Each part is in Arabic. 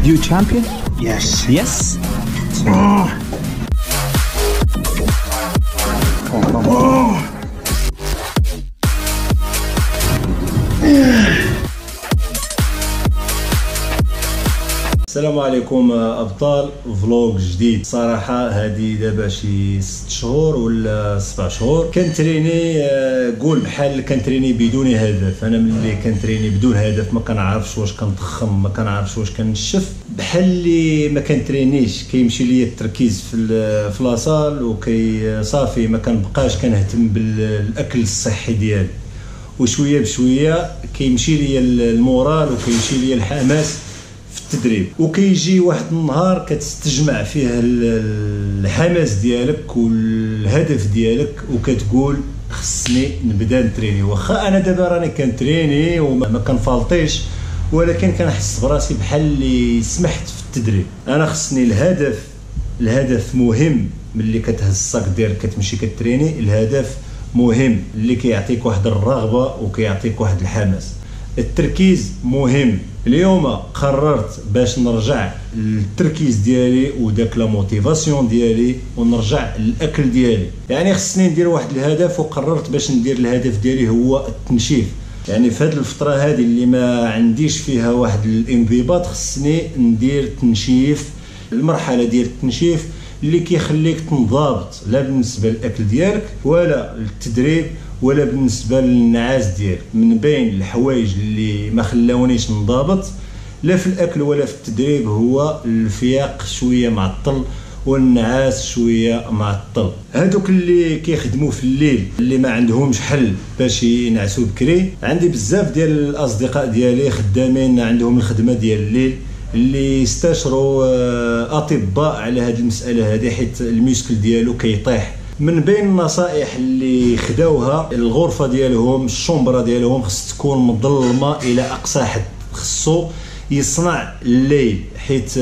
You champion? Yes. Yes. السلام عليكم ابطال فلوق جديد. صراحه هذه دابا شي 6 شهور ولا 7 شهور كنتريني، قول بحال كنتريني بدون هدف. انا ملي كنتريني بدون هدف ما كنعرفش واش كنضخم، ما كنعرفش واش كنشف، بحال اللي ما كنترينيش. كيمشي ليا التركيز في لاصال وكي صافي ما كنبقاش كنهتم بالاكل الصحي ديالي، وشويه بشويه كيمشي ليا المورال وكيمشي ليا الحماس في التدريب. وكيجي واحد النهار كتستجمع فيه الحماس ديالك والهدف ديالك وكتقول خصني نبدا نتريني. واخا انا دابا راني كنتريني وما كنفالطيش، ولكن كنحس براسي بحال اللي سمحت في التدريب. انا خصني الهدف مهم. ملي كتهز الصاك ديالك كتمشي كتريني، الهدف مهم اللي كيعطيك واحد الرغبه وكيعطيك واحد الحماس. التركيز مهم. اليوم قررت باش نرجع للتركيز ديالي وداك لا موتيفاسيون ديالي ونرجع للاكل ديالي. يعني خصني ندير واحد الهدف، وقررت باش ندير الهدف ديالي هو التنشيف. يعني في هذه الفتره هذه اللي ما عنديش فيها واحد الانضباط خصني ندير تنشيف. المرحله ديال التنشيف اللي كيخليك تنضبط، لا بالنسبه للاكل ديالك ولا للتدريب ولا بالنسبه للنعاس ديالك. من بين الحوايج اللي ما خلاونيش نضابط لا في الاكل ولا في التدريب هو الفياق شويه معطل والنعاس شويه معطل. هادوك اللي كيخدموا في الليل اللي ما عندهمش حل باش ينعسوا بكري، عندي بزاف ديال الاصدقاء ديالي خدامين عندهم الخدمه ديال الليل اللي استشروا اطباء على هذه المساله هذه، حيت الميسكل ديالو كيطيح. من بين النصائح اللي خداوها، الغرفه ديالهم الشومبره ديالهم خص تكون مظلمه الى اقصى حد. خصو يصنع الليل، حيت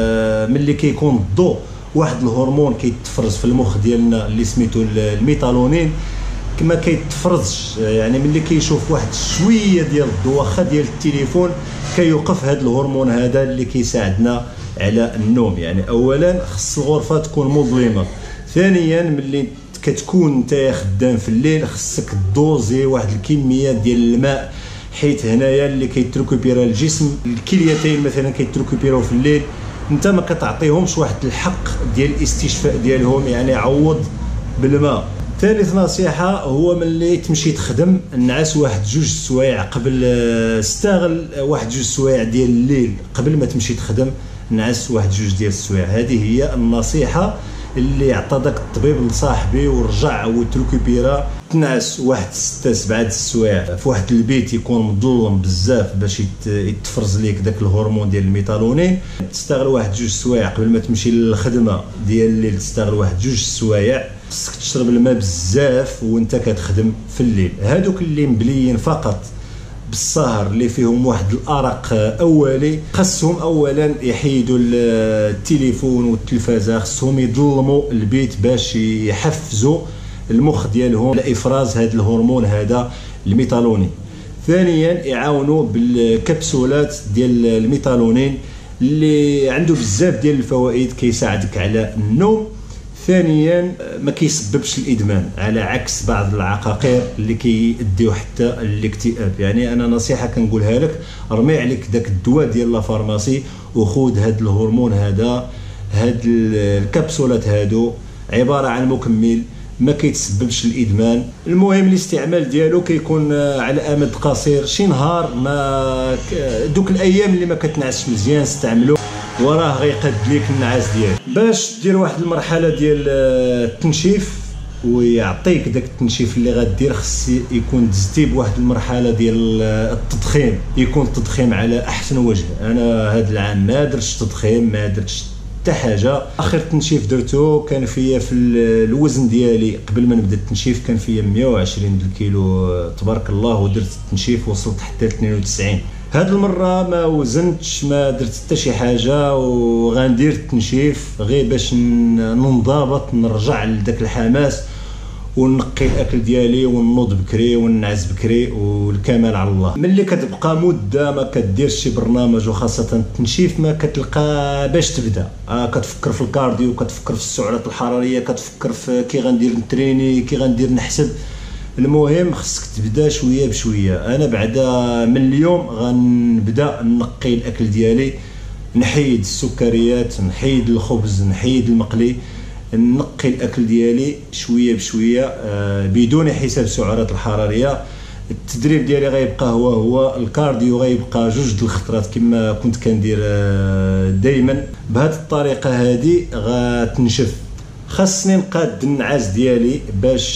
ملي كيكون الضوء واحد الهرمون كيتفرز في المخ ديالنا اللي سميتو الميتالونين كما كيتفرزش. يعني ملي كيشوف واحد شويه ديال الضوء واخا ديال التليفون كيوقف هذا الهرمون هذا اللي كيساعدنا على النوم. يعني اولا خص الغرفه تكون مظلمه. ثانيا ملي كتكون نتا خدام في الليل خصك دوزي واحد الكميه ديال الماء، حيت هنايا اللي كيتركوبيرا الجسم. الكليتين مثلا كيتركوبيراو في الليل، انت ما كتعطيهمش واحد الحق ديال الاستشفاء ديالهم، يعني عوض بالماء. ثالث نصيحه هو ملي تمشي تخدم نعس واحد 2 سوايع قبل، استغل واحد 2 سوايع ديال الليل قبل ما تمشي تخدم، نعس واحد 2 ديال السوايع. هذه هي النصيحه اللي عطى داك الطبيب لصاحبي ورجع وتركوبيرا. تنعس واحد 6 7 السوايع في واحد البيت يكون مظلم بزاف باش يتفرز ليك داك الهرمون ديال الميتالونين. تستغل واحد 2 سوايع قبل ما تمشي للخدمه ديال الليل، تستغل واحد 2 سوايع. خصك تشرب الماء بزاف وانت كتخدم في الليل. هادوك اللي مبليين فقط بالسهر اللي فيهم واحد الارق اولي، خصهم اولا يحيدوا التليفون والتلفازه، خصهم يظلموا البيت باش يحفزوا المخ ديالهم على افراز هذا الهرمون هذا الميتالونين. ثانيا يعاونوا بالكبسولات ديال الميتالونين اللي عنده بزاف ديال الفوائد، كيساعدك على النوم. ثانيا ما كيسببش الادمان على عكس بعض العقاقير اللي كيديو حتى الاكتئاب. يعني انا نصيحه كنقولها لك، رمي عليك داك الدواء ديال لا فارماسي وخذ هذا الهرمون هذا. هاد الكبسولات هادو عباره عن مكمل ما كيتسببش الادمان. المهم الاستعمال ديالو كيكون على امد قصير، شي نهار. ما دوك الايام اللي ما كتنعسش مزيان استعملو وراه غيقد ليك النعاس ديالك. باش دير واحد المرحله ديال التنشيف ويعطيك داك التنشيف اللي غدير، خص يكون دزتي بواحد المرحله ديال التضخيم، يكون التضخيم على احسن وجه. انا هذا العام ما درتش تضخيم، ما درتش حتى حاجه. اخر تنشيف درتو كان فيا في الوزن ديالي قبل ما نبدا التنشيف كان فيا 120 كيلو تبارك الله، ودرت التنشيف وصلت حتى ل 92. هاد المره ما وزنتش، ما درت حتى شي حاجه، وغندير التنشيف غير باش ننضبط نرجع لذاك الحماس ونقي الاكل ديالي ونوض بكري ونعس بكري والكمال على الله. ملي كتبقى مده ما كديرش شي برنامج وخاصه التنشيف ما كتلقى باش تبدا كتفكر في الكارديو، كتفكر في السعرات الحراريه، كتفكر في كي غندير نتريني، كي غندير نحسب. المهم خصك تبدا شويه بشويه. انا بعدا من اليوم غنبدا نقي الاكل ديالي، نحيد السكريات، نحيد الخبز، نحيد المقلي، نقي الاكل ديالي شويه بشويه بدون حساب السعرات الحراريه. التدريب ديالي غيبقى هو الكارديو غيبقى 2 الخطرات كما كنت كندير دائما. بهذه الطريقه هذه غتنشف. خاصني نقاد النعاس ديالي باش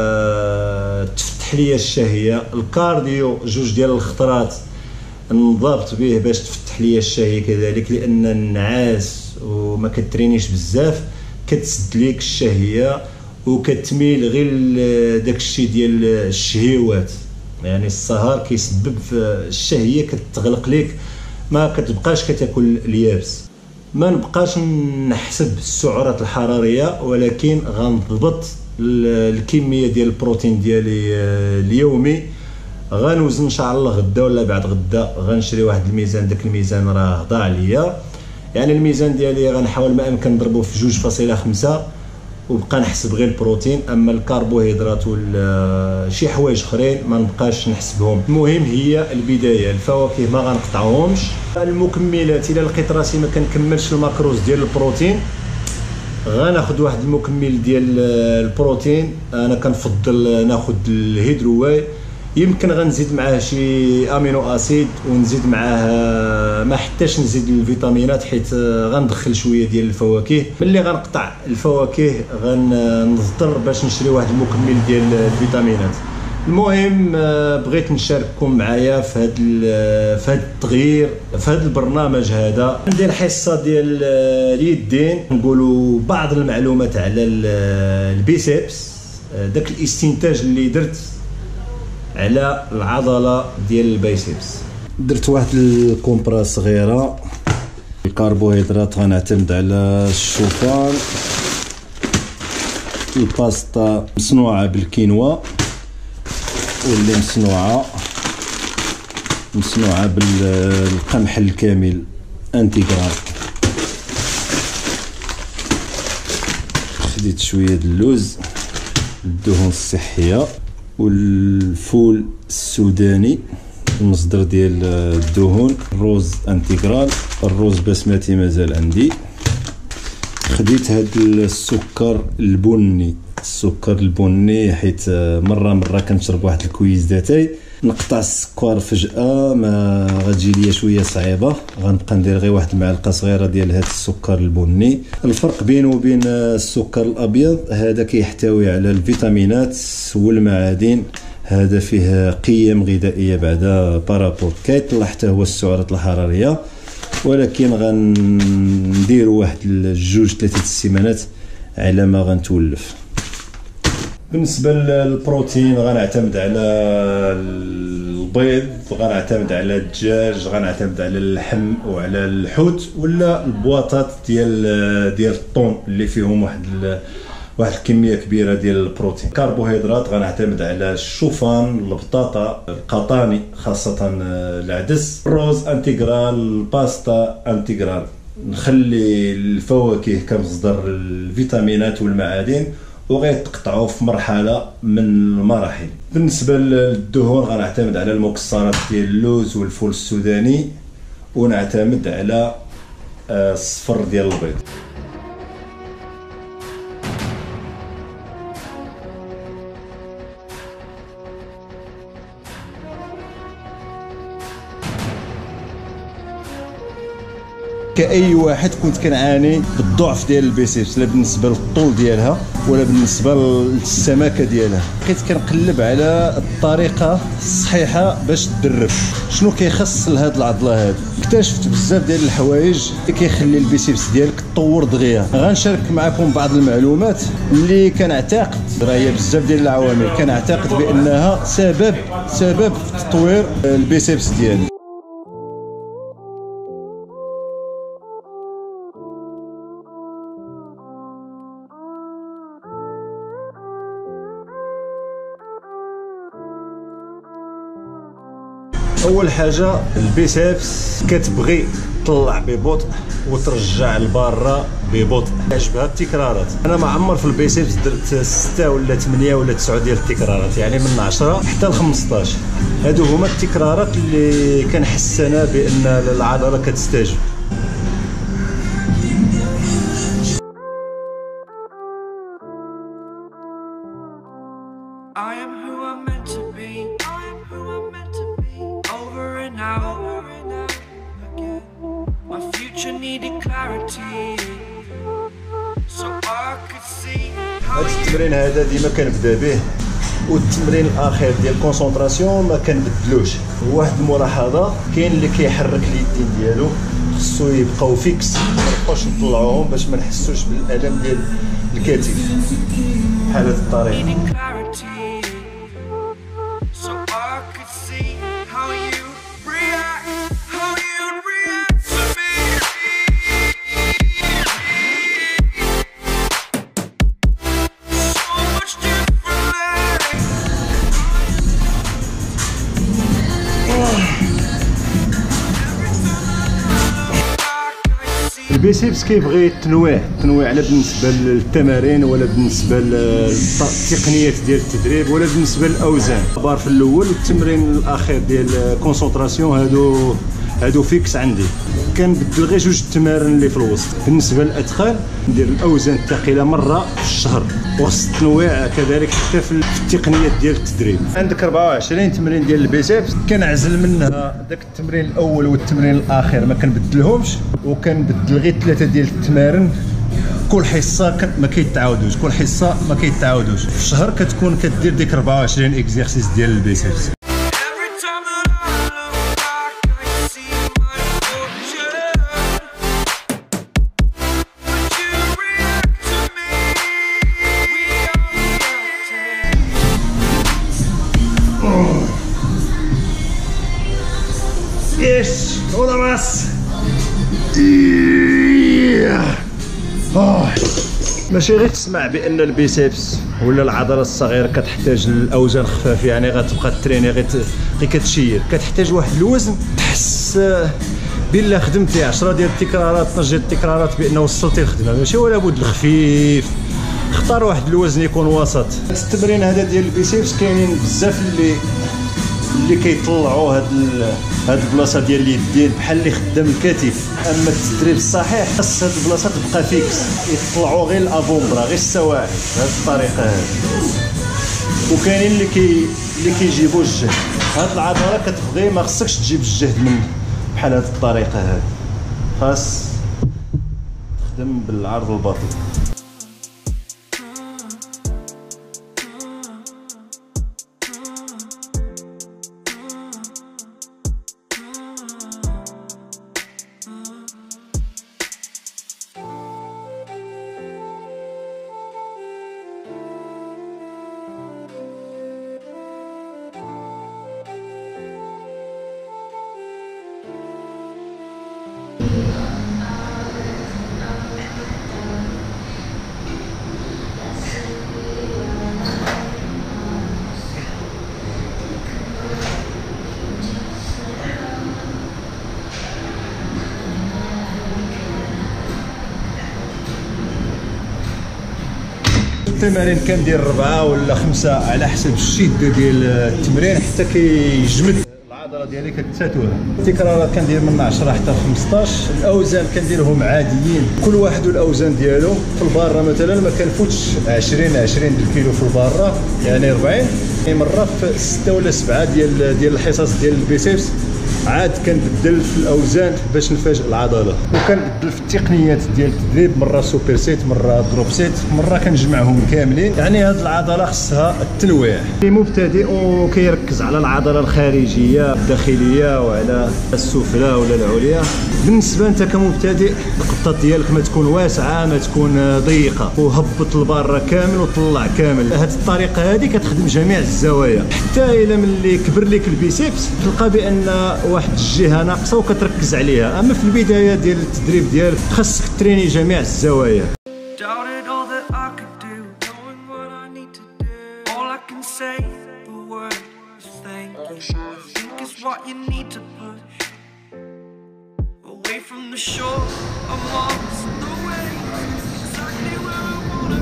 تفتح لي الشهيه. الكارديو 2 ديال الخطرات نضبط به باش تفتح لي الشهيه كذلك، لان النعاس وما كترينيش بزاف كتسد ليك الشهيه وكتميل غير داك الشيء ديال الشهيوات. يعني السهر كيسبب في الشهيه كتغلق ليك، ما كتبقاش كتاكل اليابس. ما نبقاش نحسب السعرات الحراريه، ولكن غنضبط الكميه ديال البروتين ديالي اليومي. غنوزن ان شاء الله غدا ولا بعد غدا غنشري واحد الميزان. داك الميزان راه ضاع ليا، يعني الميزان ديالي غنحاول ما امكن نضربه في 2.5 وبقى نحسب غير البروتين. اما الكربوهيدرات ولا شي حوايج اخرين ما نبقاش نحسبهم. المهم هي البدايه. الفواكه ما غنقطعوهمش. المكملات الا لقيت راسي ما كنكملش الماكروز ديال البروتين غناخذ واحد المكمل ديال البروتين. انا كنفضل ناخذ الهيدرواي، يمكن غنزيد معاه شي امينو اسيد ونزيد معاه ما حتىش نزيد الفيتامينات، حيت غندخل شويه ديال الفواكه. ملي غنقطع الفواكه غنضطر باش نشري واحد المكمل ديال الفيتامينات. المهم بغيت نشارككم معايا في هذا التغيير في هذا البرنامج هذا. ندير حصه ديال اليدين، نقولوا بعض المعلومات على البيسبس، داك الاستنتاج اللي درت على العضله ديال البايسبس. درت واحد الكومبراس صغيره. الكربوهيدرات غنعتمد على الشوفان. الباستا مصنوعه بالكينوا واللي مصنوعه بالقمح الكامل انتيغرال. خديت شويه د اللوز، الدهون الصحيه، والفول السوداني المصدر ديال الدهون، الروز انتيغرال، الروز بسمتي مازال عندي. خديت هاد السكر البني حيت مره كنشرب واحد الكويز داتاي. نقطع السكر فجأة ما غتجي ليا شويه صعيبه، غنبقى ندير غير واحد المعلقه صغيره ديال هاد السكر البني. الفرق بينه وبين السكر الابيض هذا كيحتوي على الفيتامينات والمعادن، هذا فيه قيم غذائيه بعدا بارابور كيطلع حتى هو السعرات الحراريه، ولكن غندير واحد 2-3 السيمانات على ما غنتولف. بالنسبه للبروتين غنعتمد على البيض، غنعتمد على الدجاج، غنعتمد على اللحم وعلى الحوت ولا البواطات ديال الطون اللي فيهم واحد الكميه كبيره ديال البروتين. كربوهيدرات غنعتمد على الشوفان، البطاطا، القطاني خاصه العدس، الروز انتيغرال، الباستا انتيغرال. نخلي الفواكه كمصدر الفيتامينات والمعادن وغيتقطعوا في مرحله من المراحل. بالنسبه للدهون غنعتمد على المكسرات ديال اللوز والفول السوداني، ونعتمد على الصفر ديال البيض. كأي واحد كنت كنعاني بالضعف ديال البيسيبس، لا بالنسبه للطول ديالها ولا بالنسبه للسماكه ديالها. بقيت كنقلب على الطريقه الصحيحه باش تدرب. شنو كيخص لهاد العضله هادي؟ اكتشفت بزاف ديال الحوايج اللي كيخلي البيسيبس ديالك تطور دغيا. غنشارك معكم بعض المعلومات اللي كنعتقد راه هي بزاف ديال العوامل كنعتقد بانها سبب في تطوير البيسيبس ديالي. اول حاجه البيسبس كتبغي تطلع ببطء وترجع لبرا ببطء. عجبها التكرارات. انا ما عمر في البيسبس درت 6 ولا 8 ولا 9 ديال التكرارات، يعني من 10 حتى ل 15. هادو هما التكرارات اللي كنحس انا بان العضله كتستجب. I am who I'm meant to be. I am who I'm meant to be. Over and out again. My future needed clarity, so I could see how هاد التمرين هذا ديما كنبدا به، والتمرين الاخير ديال الكونسونطراسيون ما كنبدلوش. واحد الملاحظه، كاين اللي كيحرك اليدين ديالو خصو يبقاو فيكس، ما نبقاوش نطلعوهم باش ما نحسوش بالالم ديال الكتف بحال هاد الطريقه. البيسيبس كيبغي التنويع لا بالنسبه للتمارين ولا بالنسبه للتقنيات ديال التدريب ولا بالنسبه للاوزان. بار في الاول والتمرين الاخير ديال الكونسونطراسيون هادو فيكس عندي. كنبدل غير جوج التمارين اللي في الوسط. بالنسبه للادخال ندير الاوزان الثقيله مره في الشهر، وخص التنويع كذلك حتى في التقنيات ديال التدريب. عندك 24 تمرين ديال البيسيبس، كنعزل منها داك التمرين الاول والتمرين الاخير ما كنبدلهمش، وكنبدل غير 3 ديال التمارين كل حصه ما كيتعاودوش. في الشهر كتكون كدير ديك 24 اكزرسيس ديال البيسيبس. Yes, toda más. ماشي غير تسمع بان البيسيبس ولا العضله الصغيره كتحتاج الاوزان خفاف، يعني غتبقى تريني غير كتشير. كتحتاج واحد الوزن تحس بلا خدمتي 10 ديال التكرارات 12 ديال التكرارات بانه وصلتي الخدمه، ماشي ولا بد الخفيف. اختار واحد الوزن يكون وسط. التمرين هذا ديال البيسيبس كاينين بزاف اللي كيطلعوا هاد البلاصه ديال اليدين بحال اللي خدام الكتف. اما التدريب الصحيح خاص هاد البلاصه تبقى فيكس، يطلعوا غير الافومبرا غير السواعد بهاد الطريقه هادي. وكاينين اللي كيجيبوا الجهد. هاد العضله كتبغي ما خصكش تجيب الجهد من بحال هاد الطريقه هادي، خاص تخدم بالعرض والباطن. التمارين كندير 4 ولا 5 على حسب الشده ديال التمرين حتى كيجمد العضله ديالي كتساتوها. التكرارات كندير من 10 حتى 15. الاوزان كنديرهم عاديين، كل واحد والاوزان ديالو. في الباره مثلا ما كنفوتش 20 الكيلو في الباره، يعني 40 مره في 6 ولا 7 ديال الحصص ديال البيسيبس. عاد كنبدل في الاوزان باش نفاجئ العضله، وكنبدل في التقنيات ديال التدريب، مره سوبر سيت مره دروب سيت مره كنجمعهم كاملين. يعني هاد العضله خصها التنويع. المبتدئ وكيركز على العضله الخارجيه الداخليه وعلى السفلى ولا العليا. بالنسبه انت كمبتدئ القطه ديالك ما تكون واسعه ما تكون ضيقه، وهبط لبرا كامل وطلع كامل. هاد الطريقه هذه كتخدم جميع الزوايا. حتى الى ملي كبر لك البيسيبس تلقى بان واحد الجهه ناقصه وكتركز عليها. اما في البدايه ديال التدريب ديالك خاصك تريني جميع الزوايا. what you need to push away from the shore. I'm lost the way, exactly where I wanna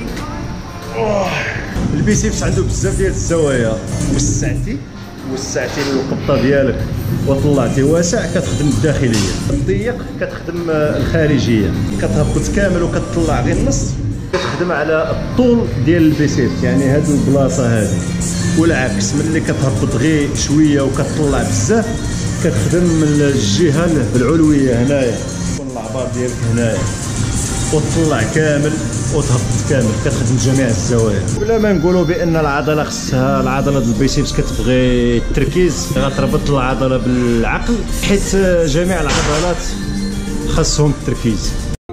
be. البيسيبس عنده بزاف ديال الزوايا، وسعتي القبطه ديالك وطلعتي واسع كتخدم الداخليه، الضيق كتخدم الخارجيه، كتهبط كامل وكتطلع غير النص كتخدم على الطول ديال البيسيبس، يعني هاد البلاصه هادي، والعكس ملي كتهبط غير شويه وكتطلع بزاف كتخدم من الجهه العلويه هنايا، يكون العبار ديالك هنايا وتطلع كامل وتهبط كامل، كتخدم جميع الزوايا. ولا ما نقولوا بان العضله خصها، العضله ديال البيسيبس كتبغي التركيز، غتربط العضله بالعقل، حيت جميع العضلات خاصهم التركيز.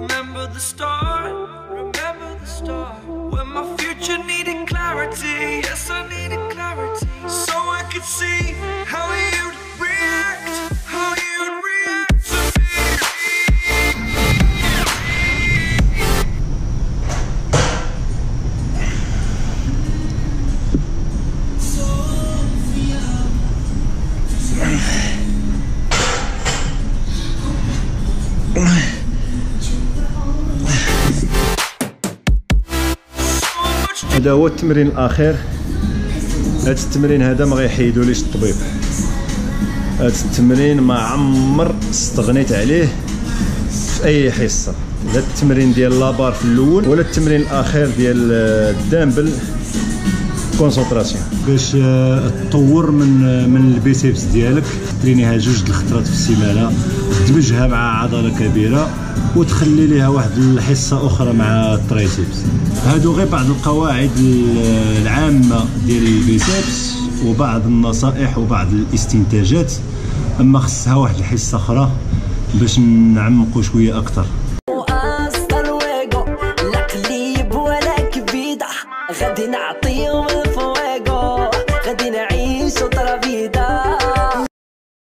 هذا هو التمرين الاخير. هذا التمرين هذا ما غيحيدوليش الطبيب، هذا التمرين ما عمر استغنيت عليه في اي حصه، لا التمرين ديال لابار في الاول ولا التمرين الاخير ديال الدامبل كونسونطراسيون. باش تطور من البيسيبس ديالك ترينيها 2 الخطرات في السيمانه، تدمجها مع عضله كبيره وتخلي ليها واحد الحصه اخرى مع الترايسيبس. هادو غير بعض القواعد العامه ديال البيسيبس وبعض النصائح وبعض الاستنتاجات، اما خصها واحد الحصه اخرى باش نعمقوا شويه اكثر. غادي نعطيهم